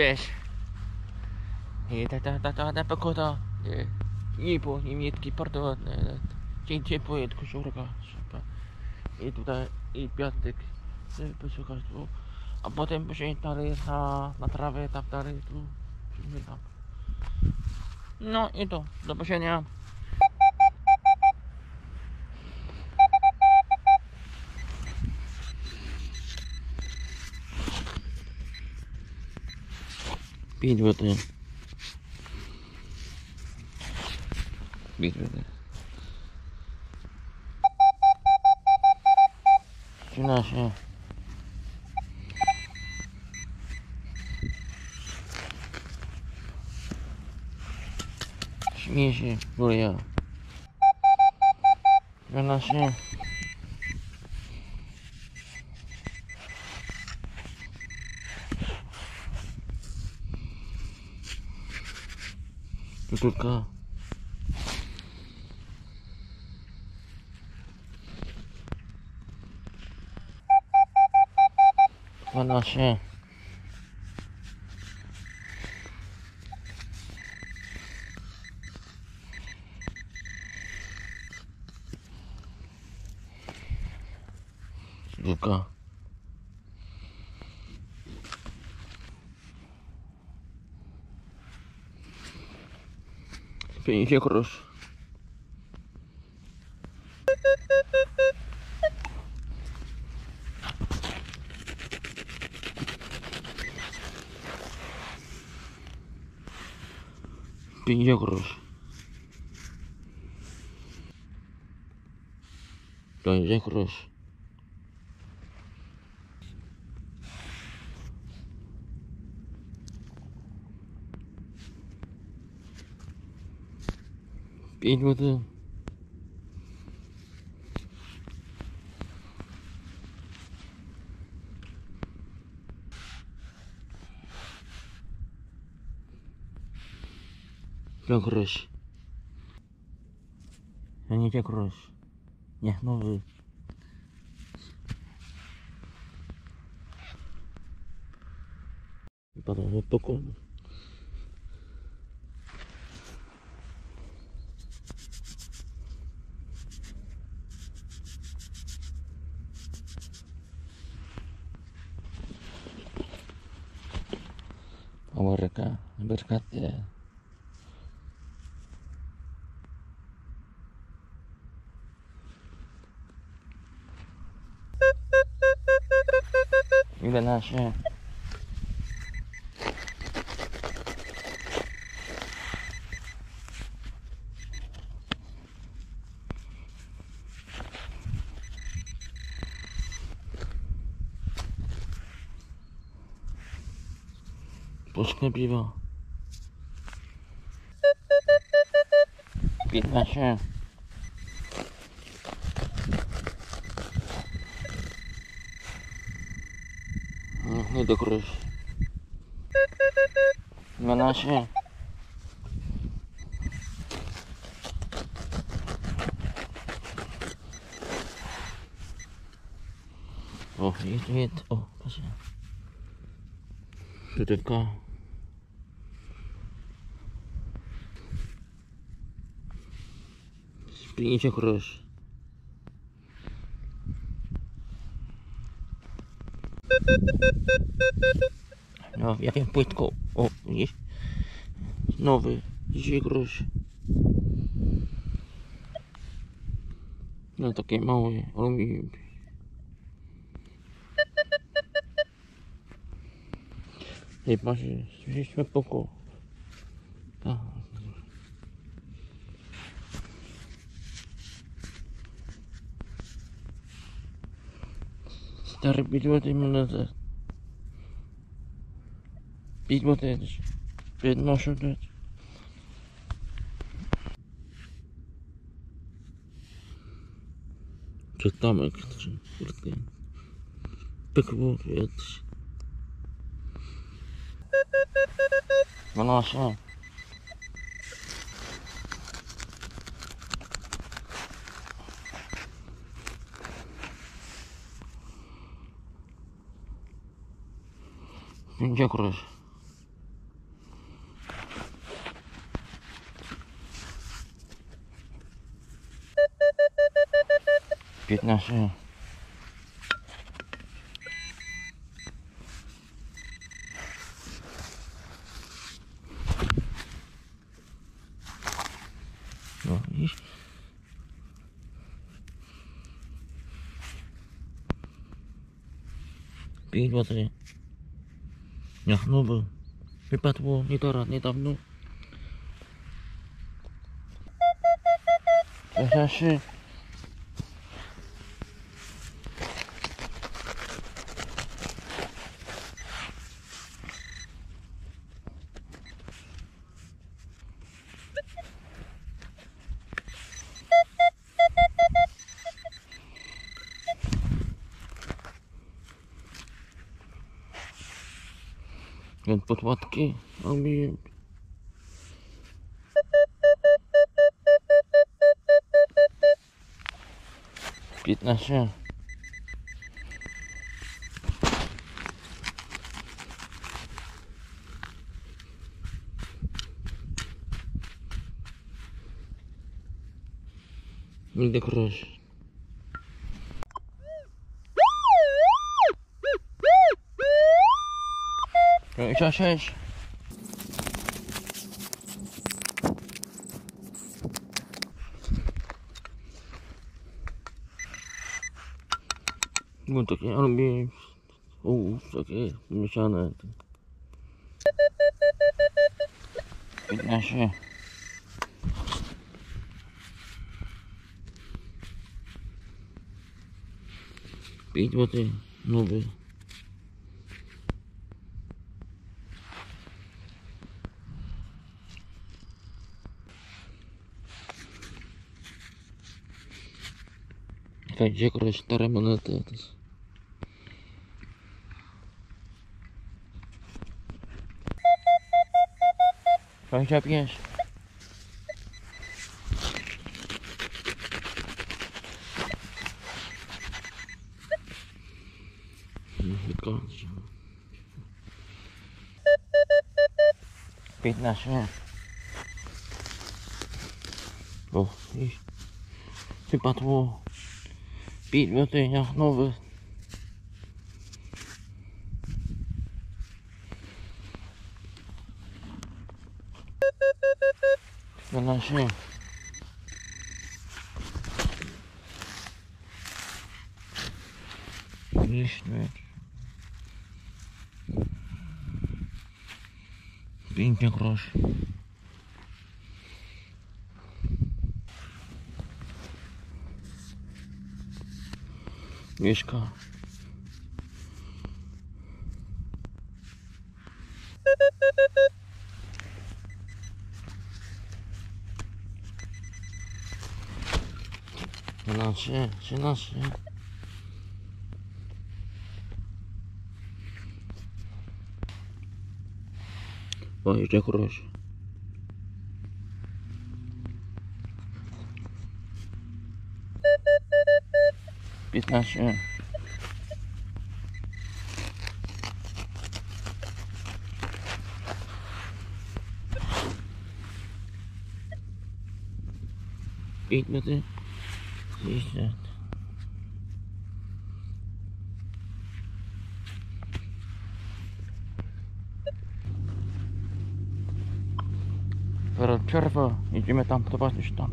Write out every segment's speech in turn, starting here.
Cześć. Ta pogoda niebo niemiecki bardzo dzień ciepły, koszulka i tutaj i piastek posłuchać tu, a potem później dalej na trawę, tam dalej tu tam. No i to, do zobaczenia. Bilmiyorum. Bilmiyorum. Şuna şey. Śmieję się, buraya. Şuna şey. Tututka. Şuna şey. Tututka. Pięknie grosz. Pięknie grosz. Pięknie grosz. Pięknie. Grosz. Ja nie grosz. Nie, nowy. Panowie pokój. Ameryka, berkatnya. Ile nasze. Polskie piwo. 15. Nie dokrysz. 12. O, jest. O, proszę. Tutywka. Spijcie grosz. No, w jakim płytku? O, widzisz? Nowy, dzisiaj grosz. No, takie małe aluminium. Ej, patrzcie, słyszeliśmy poko. Stary piloty minutę. Piloty przed naszą rzecz. Przed Tomek. Pykło, wiesz. 12. Dziękuję. 15. No widzisz? Pięć złotych. Jak nowy. Wypadło niedawno. 23. Więc podładki robiłem. Piętnaście. Nigdy grosz. 26. No takie, ja lubię takie mieszane. 15. Pięć złotych, nowy. Gdzie akurat stare monety. 25. Wykończę. 15. O, i wypadło 5 złotych jak nowy. 12. Liczny. 5 groszy. Mieszka. Trzynaście. O, jeszcze grosz. 15. Pięć złotych. 50. Teraz przerwa, idziemy tam zobaczyć tam.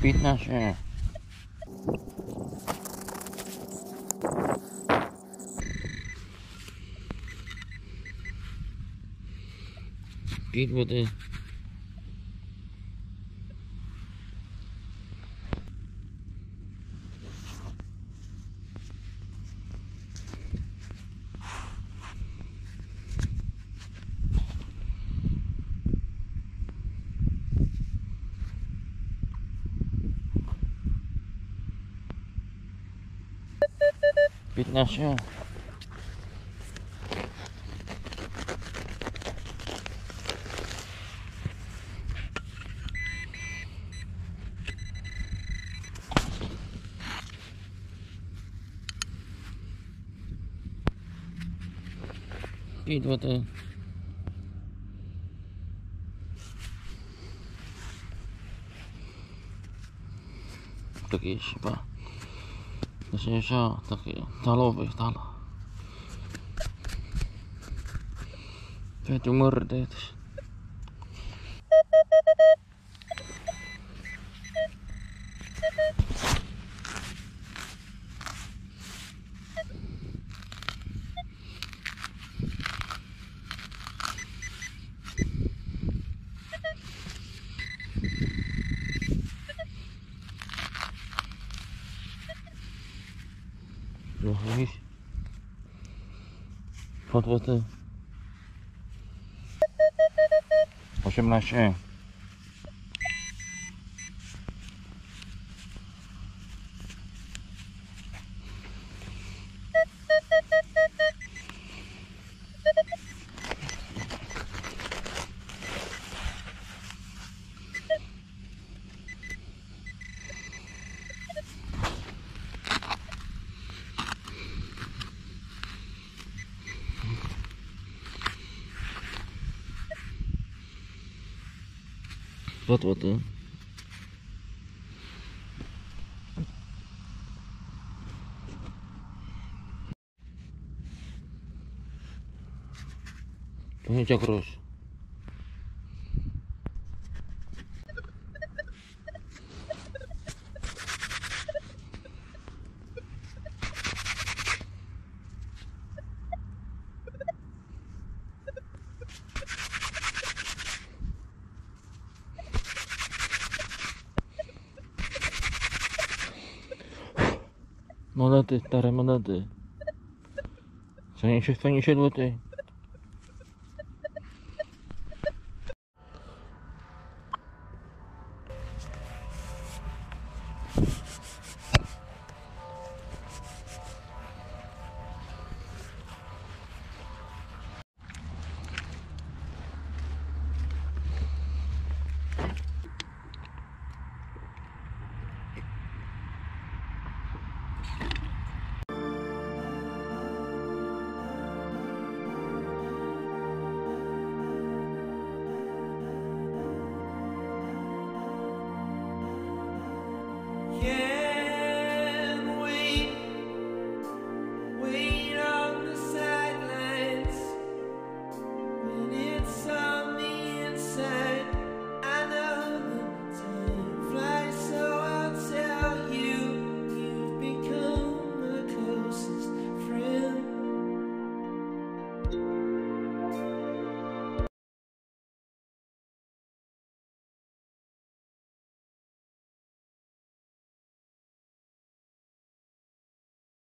15. Pit wody. Piętnaście. Pit wody. Taki chyba. Taki talowy, tala. To tu mordy też. Widzisz? Podłoty 18. Podłoty 20 groszy. Monety, stare monety. Co nie się złoty.